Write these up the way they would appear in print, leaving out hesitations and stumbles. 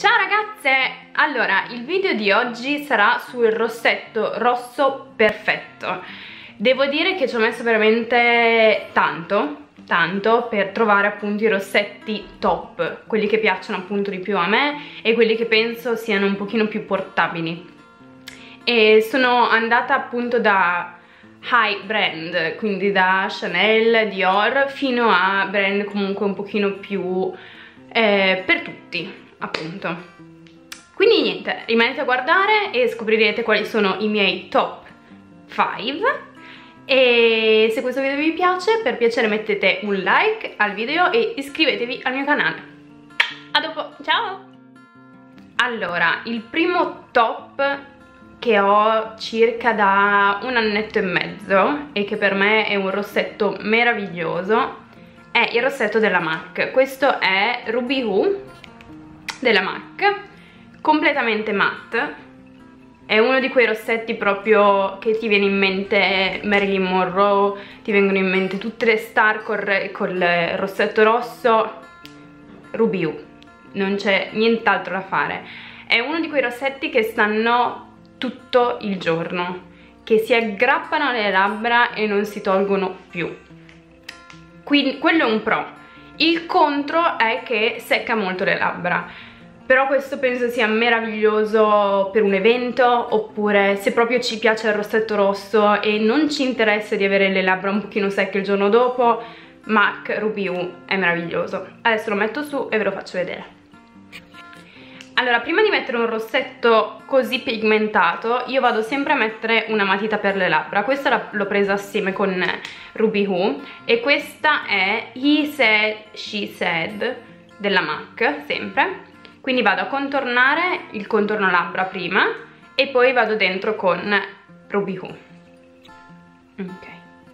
Ciao ragazze! Allora, il video di oggi sarà sul rossetto rosso perfetto. Devo dire che ci ho messo veramente tanto per trovare appunto i rossetti top, quelli che piacciono appunto di più a me e quelli che penso siano un pochino più portabili. E sono andata appunto da high brand, quindi da Chanel, Dior, fino a brand comunque un pochino più per tutti, appunto. Quindi niente, rimanete a guardare e scoprirete quali sono i miei top 5. E se questo video vi piace, per piacere mettete un like al video e iscrivetevi al mio canale. A dopo, ciao! Allora, il primo top che ho circa da un annetto e mezzo e che per me è un rossetto meraviglioso è il rossetto della MAC. Questo è Ruby Woo della MAC, completamente matte. È uno di quei rossetti proprio che ti viene in mente Marilyn Monroe, ti vengono in mente tutte le star col rossetto rosso. Ruby Woo, non c'è nient'altro da fare. È uno di quei rossetti che stanno tutto il giorno, che si aggrappano alle labbra e non si tolgono più. Quindi quello è un pro. Il contro è che secca molto le labbra, però questo penso sia meraviglioso per un evento, oppure se proprio ci piace il rossetto rosso e non ci interessa di avere le labbra un pochino secche il giorno dopo, MAC Ruby Woo è meraviglioso. Adesso lo metto su e ve lo faccio vedere. Allora, prima di mettere un rossetto così pigmentato, io vado sempre a mettere una matita per le labbra. Questa l'ho presa assieme con Ruby Woo e questa è He Said, She Said della MAC, sempre. Quindi vado a contornare il contorno labbra prima e poi vado dentro con Ruby Woo. Ok.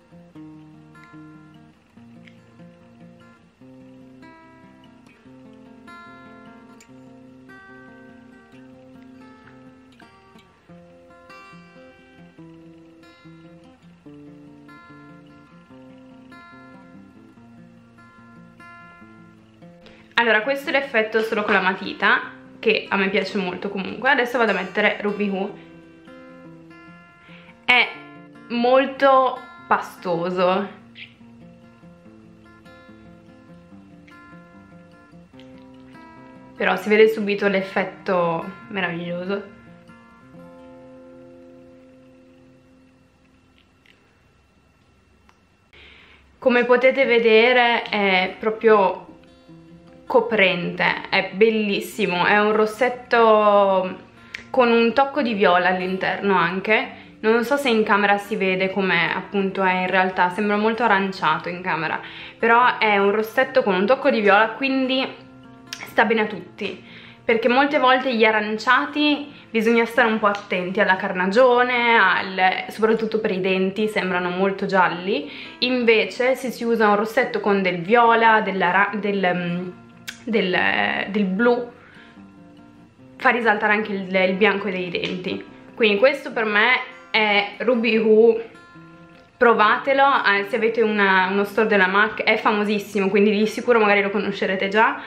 Allora, questo è l'effetto solo con la matita, che a me piace molto comunque. Adesso vado a mettere Ruby Woo. È molto pastoso. Però si vede subito l'effetto meraviglioso. Come potete vedere è proprio coprente, è bellissimo, è un rossetto con un tocco di viola all'interno anche. Non so se in camera si vede come appunto è in realtà, sembra molto aranciato in camera, però è un rossetto con un tocco di viola, quindi sta bene a tutti, perché molte volte gli aranciati bisogna stare un po' attenti alla carnagione, soprattutto per i denti, sembrano molto gialli. Invece se si usa un rossetto con del viola, del blu, fa risaltare anche il bianco dei denti. Quindi questo per me è Ruby Woo, provatelo, se avete uno store della MAC è famosissimo, quindi di sicuro magari lo conoscerete già.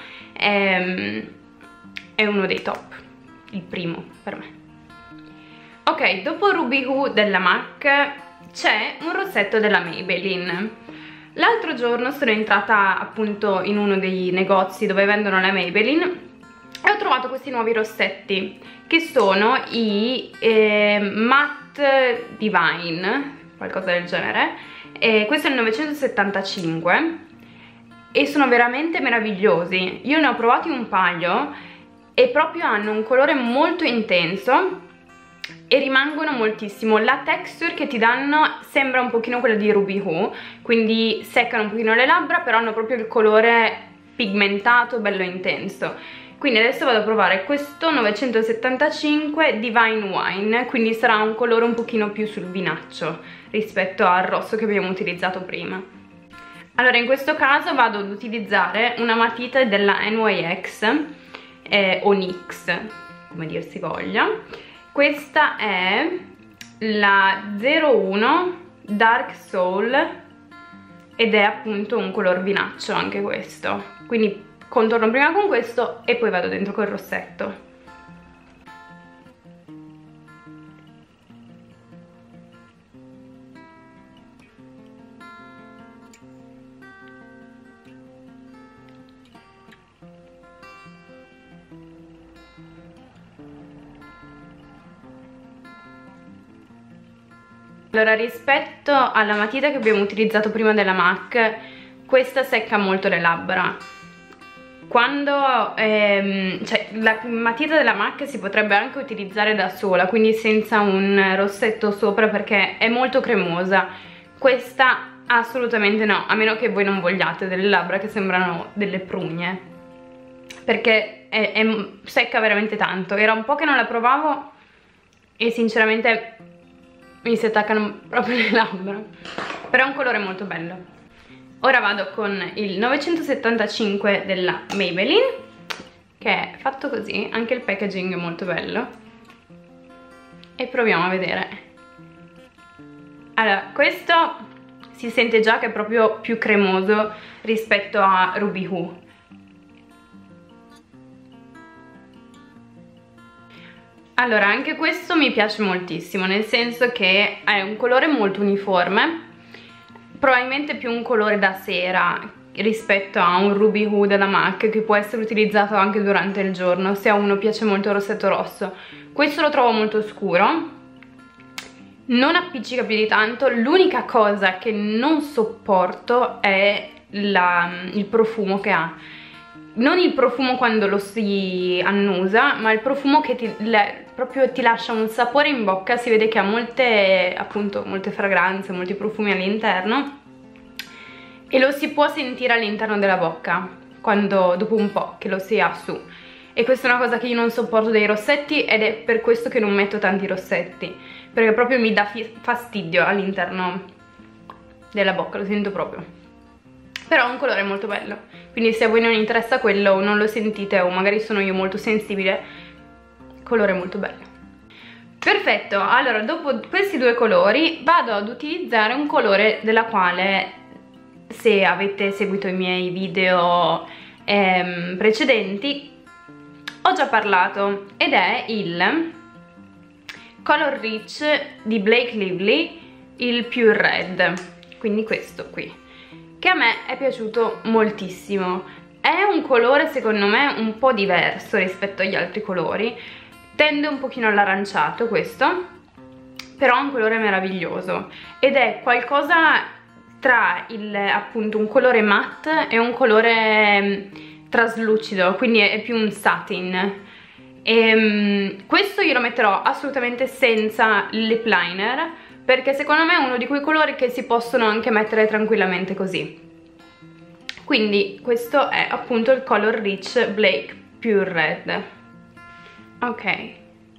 È uno dei top, il primo per me. Ok, dopo Ruby Woo della MAC c'è un rossetto della Maybelline. L'altro giorno sono entrata appunto in uno dei negozi dove vendono la Maybelline e ho trovato questi nuovi rossetti che sono i Matte Divine, qualcosa del genere. Questo è il 975 e sono veramente meravigliosi. Io ne ho provati un paio e proprio hanno un colore molto intenso e rimangono moltissimo. La texture che ti danno sembra un pochino quella di Ruby Woo, quindi seccano un pochino le labbra, però hanno proprio il colore pigmentato, bello intenso. Quindi adesso vado a provare questo 975 Divine Wine, quindi sarà un colore un pochino più sul vinaccio rispetto al rosso che abbiamo utilizzato prima. Allora, in questo caso vado ad utilizzare una matita della NYX o NYX, come dir si voglia. Questa è la 01 Dark Soul ed è appunto un color vinaccio anche questo, quindi contorno prima con questo e poi vado dentro col rossetto. Allora, rispetto alla matita che abbiamo utilizzato prima della MAC, questa secca molto le labbra. Quando cioè, la matita della MAC si potrebbe anche utilizzare da sola, quindi senza un rossetto sopra, perché è molto cremosa. Questa assolutamente no, a meno che voi non vogliate delle labbra che sembrano delle prugne, perché è secca veramente tanto. Era un po' che non la provavo e sinceramente mi si attaccano proprio le labbra, però è un colore molto bello. Ora vado con il 975 della Maybelline, che è fatto così, anche il packaging è molto bello, e proviamo a vedere. Allora, questo si sente già che è proprio più cremoso rispetto a Ruby Woo. Allora, anche questo mi piace moltissimo, nel senso che è un colore molto uniforme, probabilmente più un colore da sera rispetto a un Ruby Woo della MAC, che può essere utilizzato anche durante il giorno se a uno piace molto il rossetto rosso. Questo lo trovo molto scuro, non appiccica più di tanto. L'unica cosa che non sopporto è il profumo che ha. Non il profumo quando lo si annusa, ma il profumo che proprio ti lascia un sapore in bocca. Si vede che ha molte fragranze, molti profumi all'interno, e lo si può sentire all'interno della bocca dopo un po' che lo si ha su. E questa è una cosa che io non sopporto dei rossetti, ed è per questo che non metto tanti rossetti, perché proprio mi dà fastidio all'interno della bocca, lo sento proprio. Però è un colore molto bello, quindi se a voi non interessa quello o non lo sentite, o magari sono io molto sensibile, colore molto bello. Perfetto, allora dopo questi due colori vado ad utilizzare un colore della quale, se avete seguito i miei video precedenti, ho già parlato, ed è il Color Rich di Blake Lively, il Pure Red, quindi questo qui, che a me è piaciuto moltissimo. È un colore secondo me un po' diverso rispetto agli altri colori, tende un pochino all'aranciato questo, però è un colore meraviglioso, ed è qualcosa tra appunto un colore matte e un colore traslucido, quindi è più un satin. Questo io lo metterò assolutamente senza lip liner, perché secondo me è uno di quei colori che si possono anche mettere tranquillamente così. Quindi questo è appunto il Color Rich Blake Pure Red. Ok.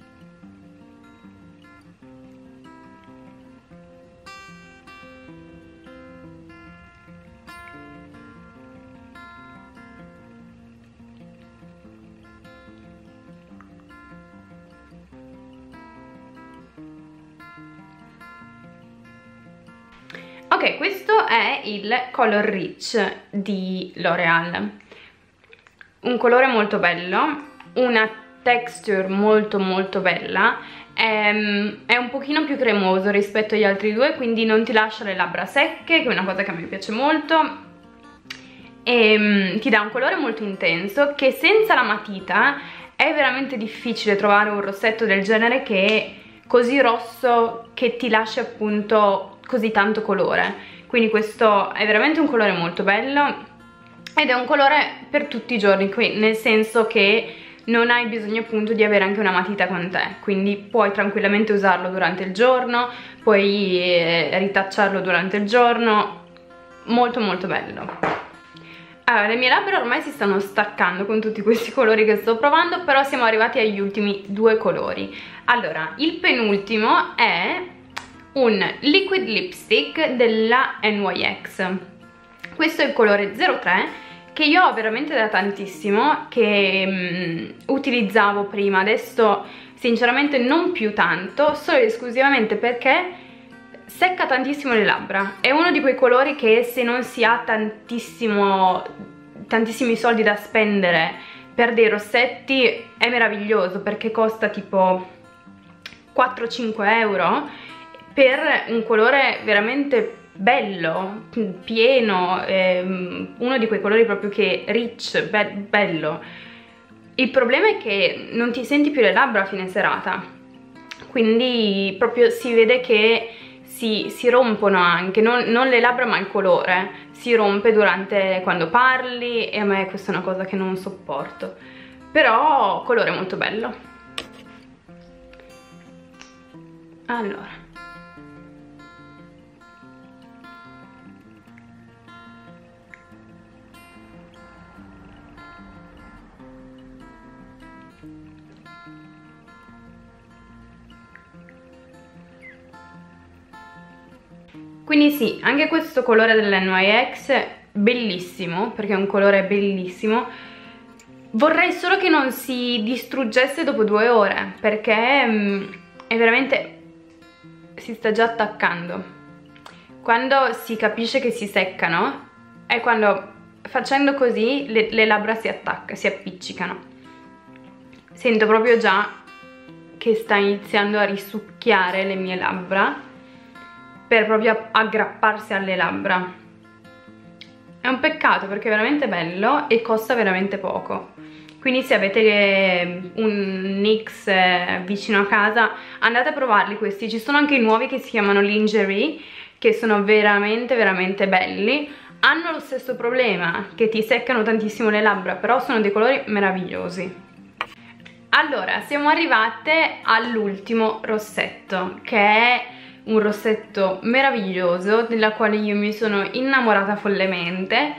Ok, questo è il Color Rich di L'Oreal, un colore molto bello, una texture molto molto bella, è un pochino più cremoso rispetto agli altri due, quindi non ti lascia le labbra secche, che è una cosa che a me piace molto, e ti dà un colore molto intenso, che senza la matita è veramente difficile trovare un rossetto del genere che è così rosso, che ti lascia appunto così tanto colore. Quindi questo è veramente un colore molto bello, ed è un colore per tutti i giorni, nel senso che non hai bisogno appunto di avere anche una matita con te, quindi puoi tranquillamente usarlo durante il giorno, puoi ritacciarlo durante il giorno, molto molto bello. Allora, le mie labbra ormai si stanno staccando con tutti questi colori che sto provando, però siamo arrivati agli ultimi due colori. Allora, il penultimo è un liquid lipstick della NYX. Questo è il colore 03, che io ho veramente da tantissimo, che utilizzavo prima, adesso sinceramente non più tanto, solo ed esclusivamente perché secca tantissimo le labbra. È uno di quei colori che se non si ha tantissima tantissimi soldi da spendere per dei rossetti è meraviglioso, perché costa tipo 4-5 euro per un colore veramente bello, pieno, uno di quei colori proprio che rich, bello. Il problema è che non ti senti più le labbra a fine serata, quindi proprio si vede che si rompono anche, non le labbra ma il colore, si rompe quando parli, e a me questa è una cosa che non sopporto, però colore molto bello. Allora, quindi sì, anche questo colore dell'NYX bellissimo, perché è un colore bellissimo. Vorrei solo che non si distruggesse dopo 2 ore, perché è veramente, si sta già attaccando. Quando si capisce che si seccano è quando, facendo così, le labbra si appiccicano. Sento proprio già che sta iniziando a risucchiare le mie labbra per proprio aggrapparsi alle labbra. È un peccato, perché è veramente bello e costa veramente poco. Quindi se avete un NYX vicino a casa, andate a provarli questi. Ci sono anche i nuovi che si chiamano Lingerie, che sono veramente veramente belli. Hanno lo stesso problema, che ti seccano tantissimo le labbra, però sono dei colori meravigliosi. Allora, siamo arrivate all'ultimo rossetto, che è un rossetto meraviglioso, della quale io mi sono innamorata follemente.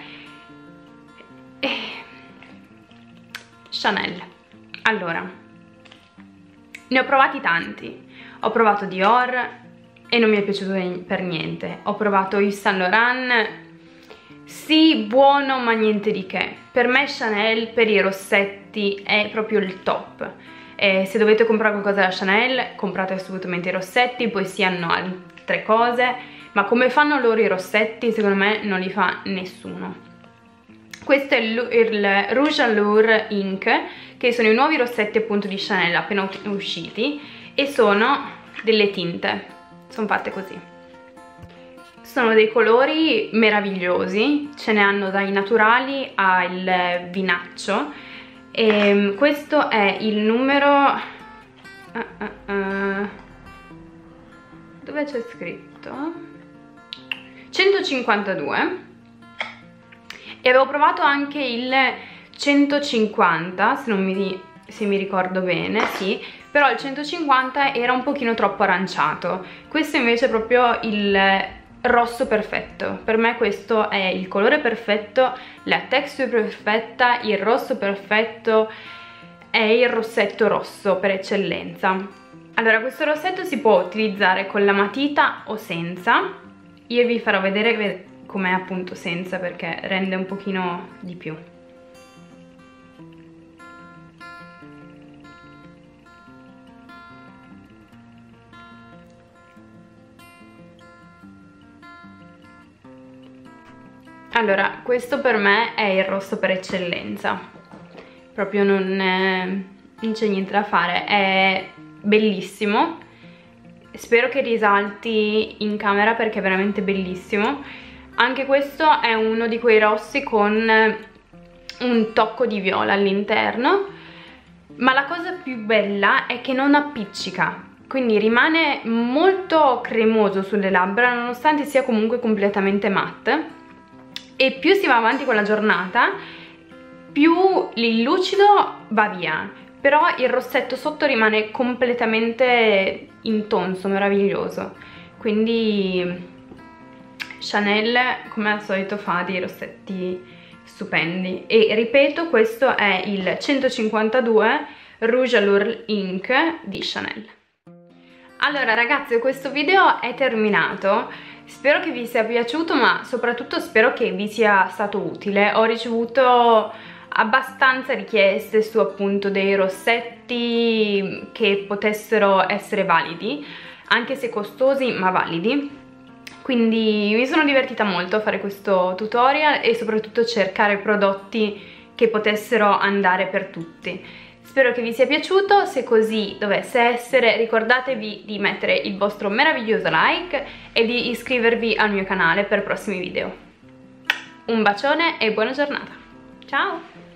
Chanel. Allora, ne ho provati tanti. Ho provato Dior e non mi è piaciuto per niente. Ho provato Yves Saint Laurent, sì, buono ma niente di che. Per me Chanel per i rossetti è proprio il top. Se dovete comprare qualcosa da Chanel, comprate assolutamente i rossetti, poi si hanno altre cose, ma come fanno loro i rossetti secondo me non li fa nessuno. Questo è il Rouge Allure Ink, che sono i nuovi rossetti appunto di Chanel appena usciti, e sono delle tinte, sono fatte così. Sono dei colori meravigliosi, ce ne hanno dai naturali al vinaccio. E questo è il numero dove c'è scritto 152, e avevo provato anche il 150 se mi ricordo bene, sì, però il 150 era un pochino troppo aranciato. Questo invece è proprio il rosso perfetto. Per me questo è il colore perfetto, la texture perfetta, il rosso perfetto, è il rossetto rosso per eccellenza. Allora, questo rossetto si può utilizzare con la matita o senza. Io vi farò vedere com'è appunto senza, perché rende un pochino di più. Allora, questo per me è il rosso per eccellenza, proprio non c'è niente da fare, è bellissimo, spero che risalti in camera perché è veramente bellissimo. Anche questo è uno di quei rossi con un tocco di viola all'interno, ma la cosa più bella è che non appiccica, quindi rimane molto cremoso sulle labbra nonostante sia comunque completamente matte. E più si va avanti con la giornata, più il lucido va via, però il rossetto sotto rimane completamente intonso, meraviglioso. Quindi Chanel come al solito fa dei rossetti stupendi. E ripeto, questo è il 152 Rouge Allure Ink di Chanel. Allora ragazzi, questo video è terminato. Spero che vi sia piaciuto, ma soprattutto spero che vi sia stato utile. Ho ricevuto abbastanza richieste su appunto dei rossetti che potessero essere validi, anche se costosi ma validi. quindi mi sono divertita molto a fare questo tutorial e soprattutto cercare prodotti che potessero andare per tutti. Spero che vi sia piaciuto, se così dovesse essere ricordatevi di mettere il vostro meraviglioso like e di iscrivervi al mio canale per prossimi video. Un bacione e buona giornata, ciao!